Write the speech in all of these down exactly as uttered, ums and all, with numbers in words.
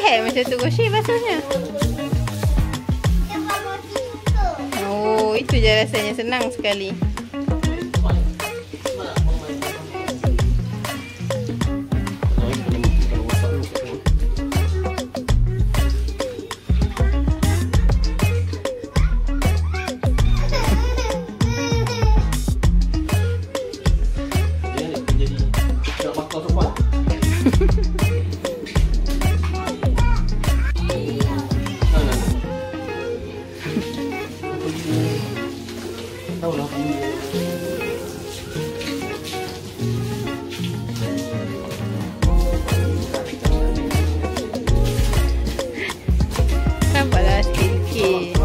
hal macam tu Goshi basuhnya? Oh, itu je rasanya, senang sekali. Sabarlah sikit.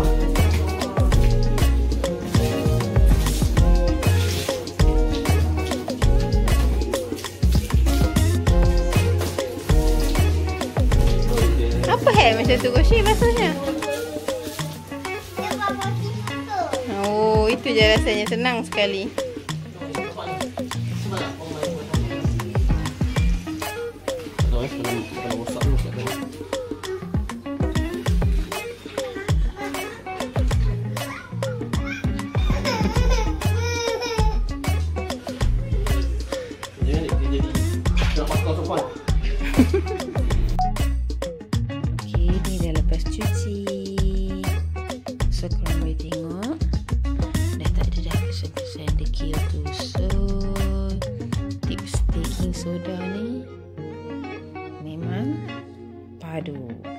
Apa hal macam tu Goshi basuhnya? Oh, itu je rasanya, senang sekali. Okey, ni dah lepas cuci. So korang boleh tengok dah tak ada dah kesan-kesan dekil tu. So tips baking soda ni memang padu.